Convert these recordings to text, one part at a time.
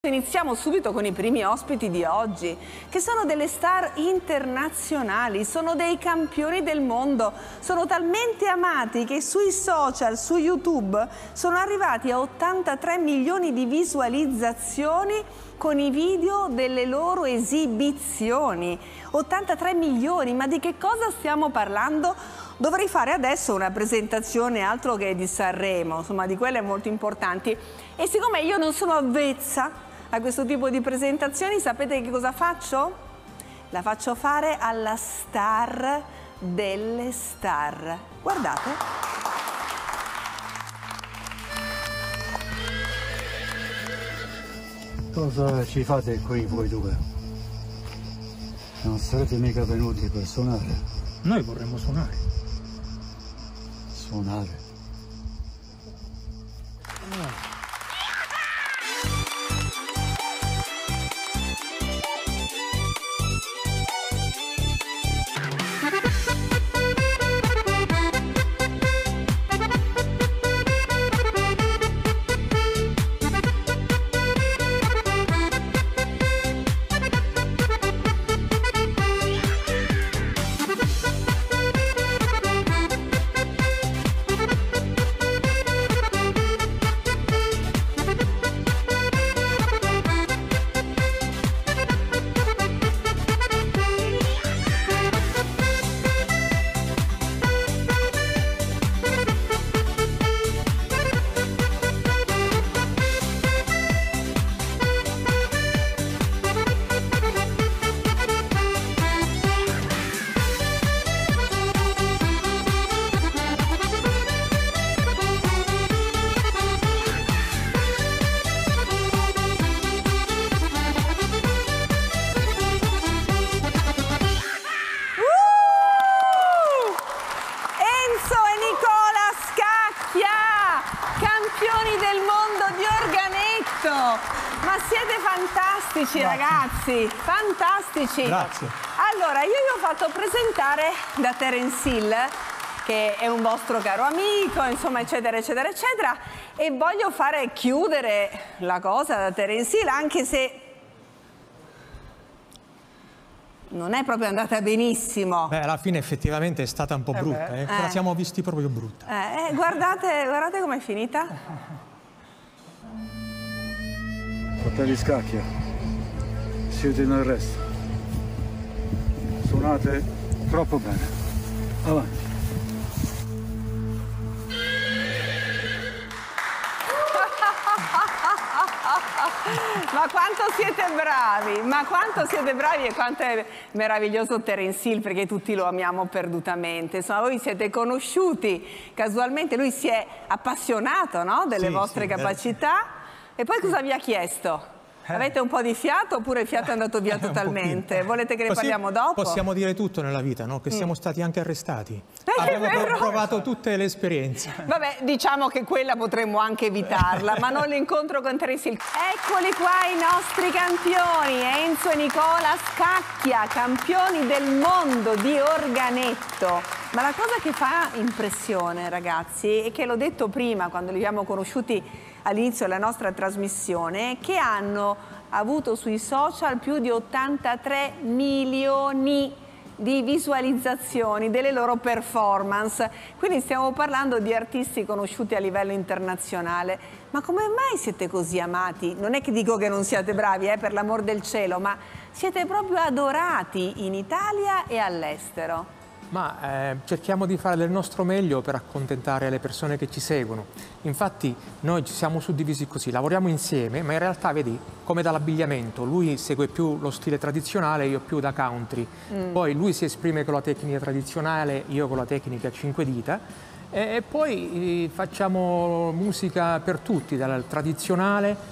iniziamo subito con i primi ospiti di oggi, che sono delle star internazionali, sono dei campioni del mondo, sono talmente amati che sui social, su YouTube, sono arrivati a 83 milioni di visualizzazioni con i video delle loro esibizioni. 83 milioni, ma di che cosa stiamo parlando? Dovrei fare adesso una presentazione altro che di Sanremo, insomma di quelle molto importanti. E siccome io non sono avvezza a questo tipo di presentazioni, sapete che cosa faccio? La faccio fare alla star delle star. Guardate. Cosa ci fate qui voi due? Non sarete mica venuti per suonare? Noi vorremmo suonare. Suonare? Ma siete fantastici, ragazzi, fantastici. Grazie. Allora, io vi ho fatto presentare da Terence Hill, che è un vostro caro amico, insomma, eccetera, eccetera, eccetera, e voglio fare chiudere la cosa da Terence Hill, anche se non è proprio andata benissimo. Beh, alla fine effettivamente è stata un po' brutta, la siamo visti proprio brutta. Guardate com'è finita. Fratelli Scacchia, siete in arresto. Suonate troppo bene. Avanti. Ma quanto siete bravi, ma quanto siete bravi e quanto è meraviglioso Terence Hill, perché tutti lo amiamo perdutamente. Insomma, voi siete conosciuti casualmente, lui si è appassionato, no, delle vostre capacità. E poi cosa vi ha chiesto? Avete un po' di fiato oppure il fiato è andato via totalmente? Volete che ne parliamo dopo? Possiamo dire tutto nella vita, no? Che siamo stati anche arrestati. Abbiamo provato tutte le esperienze. Vabbè, diciamo che quella potremmo anche evitarla, ma non l'incontro con Terence Hill. Eccoli qua i nostri campioni, Enzo e Nicola Scacchia, campioni del mondo di organetto. Ma la cosa che fa impressione, ragazzi, è che l'ho detto prima quando li abbiamo conosciuti all'inizio della nostra trasmissione, che hanno avuto sui social più di 83 milioni di visualizzazioni delle loro performance. Quindi stiamo parlando di artisti conosciuti a livello internazionale. Ma come mai siete così amati? Non è che dico che non siate bravi, per l'amor del cielo, ma siete proprio adorati in Italia e all'estero. Ma cerchiamo di fare del nostro meglio per accontentare le persone che ci seguono. Infatti noi ci siamo suddivisi così, lavoriamo insieme, ma in realtà vedi, come dall'abbigliamento, lui segue più lo stile tradizionale, io più da country. Poi lui si esprime con la tecnica tradizionale, io con la tecnica a 5 dita. E poi facciamo musica per tutti, dal tradizionale,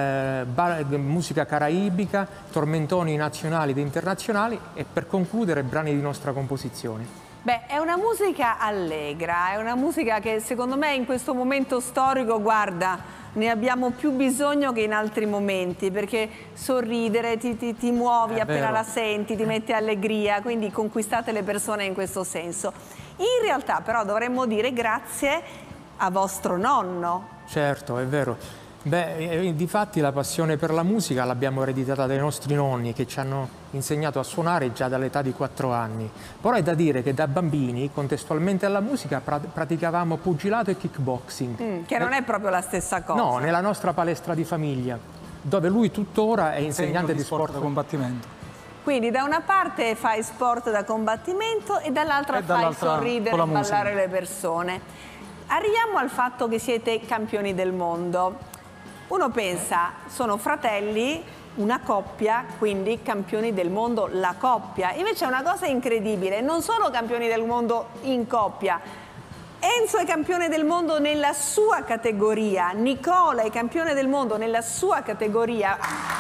musica caraibica, tormentoni nazionali ed internazionali e per concludere brani di nostra composizione. Beh, è una musica allegra, è una musica che secondo me in questo momento storico, guarda, ne abbiamo più bisogno che in altri momenti, perché sorridere, ti muovi appena la senti, ti mette allegria, quindi conquistate le persone in questo senso. In realtà però dovremmo dire grazie a vostro nonno. Certo, è vero. Beh, difatti la passione per la musica l'abbiamo ereditata dai nostri nonni che ci hanno insegnato a suonare già dall'età di 4 anni. Però è da dire che da bambini, contestualmente alla musica, praticavamo pugilato e kickboxing. Che non è proprio la stessa cosa. No, nella nostra palestra di famiglia, dove lui tuttora è insegnante di sport da combattimento. Quindi da una parte fai sport da combattimento e dall'altra fai sorridere e ballare le persone. Arriviamo al fatto che siete campioni del mondo. Uno pensa, sono fratelli, una coppia, quindi campioni del mondo, la coppia. Invece è una cosa incredibile, non solo campioni del mondo in coppia. Enzo è campione del mondo nella sua categoria, Nicola è campione del mondo nella sua categoria.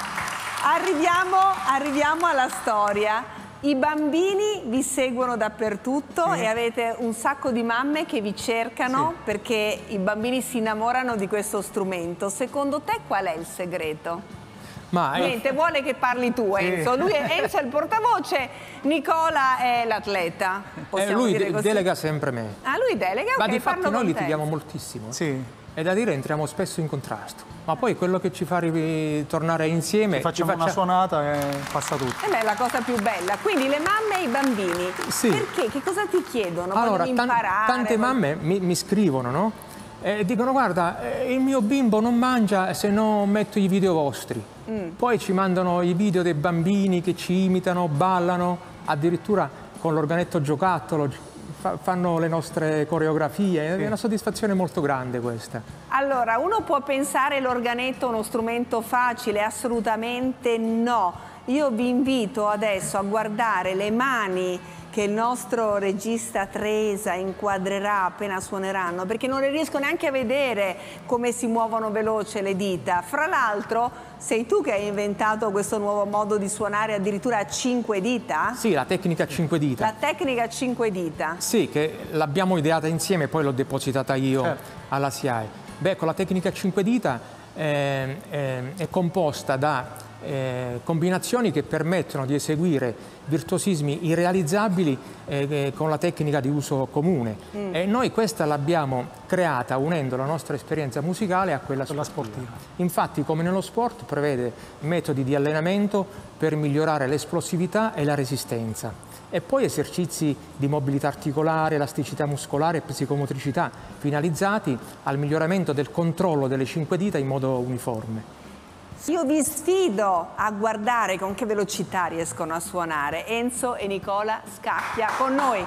Arriviamo alla storia. I bambini vi seguono dappertutto e avete un sacco di mamme che vi cercano perché i bambini si innamorano di questo strumento. Secondo te qual è il segreto? Niente, vuole che parli tu, Enzo. Enzo è il portavoce, Nicola è l'atleta. Lui delega sempre me. Ah, lui delega? Ma okay, difatti noi litighiamo moltissimo. Sì. È da dire, entriamo spesso in contrasto. Ma poi quello che ci fa tornare insieme... Facciamo una suonata e passa tutto. È la cosa più bella. Quindi le mamme e i bambini. Sì. Perché? Che cosa ti chiedono? Allora, imparare? tante mamme mi scrivono, no? Dicono, guarda, il mio bimbo non mangia se non metto i video vostri. Poi ci mandano i video dei bambini che ci imitano, ballano, addirittura con l'organetto giocattolo fanno le nostre coreografie. È una soddisfazione molto grande questa. Allora, uno può pensare l'organetto uno strumento facile, assolutamente no. Io vi invito adesso a guardare le mani che il nostro regista Tresa inquadrerà appena suoneranno, perché non le riesco neanche a vedere come si muovono veloce le dita. Fra l'altro, sei tu che hai inventato questo nuovo modo di suonare addirittura a 5 dita? Sì, la tecnica a 5 dita. La tecnica a 5 dita? Sì, che l'abbiamo ideata insieme e poi l'ho depositata io alla SIAE. Beh, con la tecnica a 5 dita è composta da combinazioni che permettono di eseguire virtuosismi irrealizzabili con la tecnica di uso comune. E noi questa l'abbiamo creata unendo la nostra esperienza musicale a quella sportiva. Infatti, come nello sport, prevede metodi di allenamento per migliorare l'esplosività e la resistenza. E poi esercizi di mobilità articolare, elasticità muscolare e psicomotricità finalizzati al miglioramento del controllo delle 5 dita in modo uniforme. Io vi sfido a guardare con che velocità riescono a suonare. Enzo e Nicola Scacchia con noi.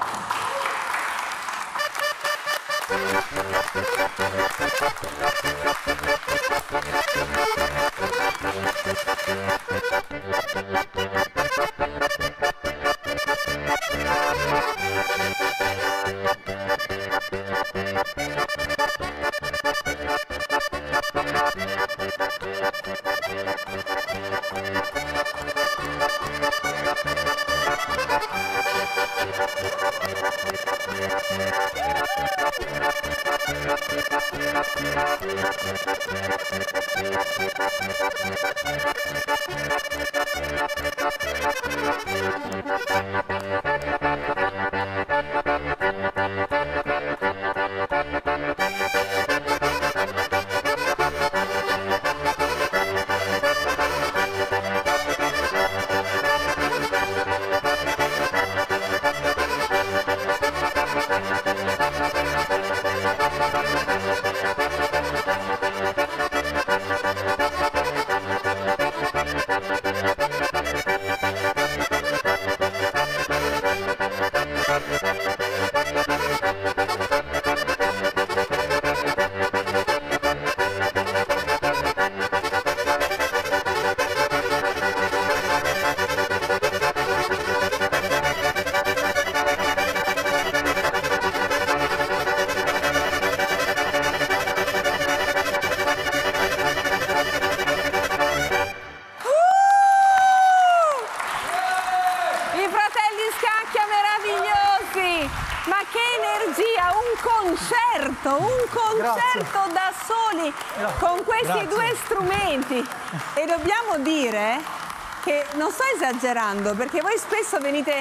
Ma che energia, un concerto da soli con questi due strumenti. E dobbiamo dire che non sto esagerando, perché voi spesso venite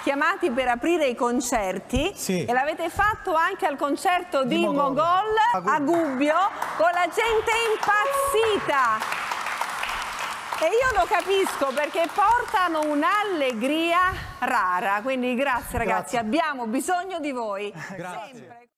chiamati per aprire i concerti, sì, e l'avete fatto anche al concerto di Mogol a Gubbio con la gente impazzita. E io lo capisco perché portano un'allegria rara, quindi grazie ragazzi, abbiamo bisogno di voi. Grazie. Sempre.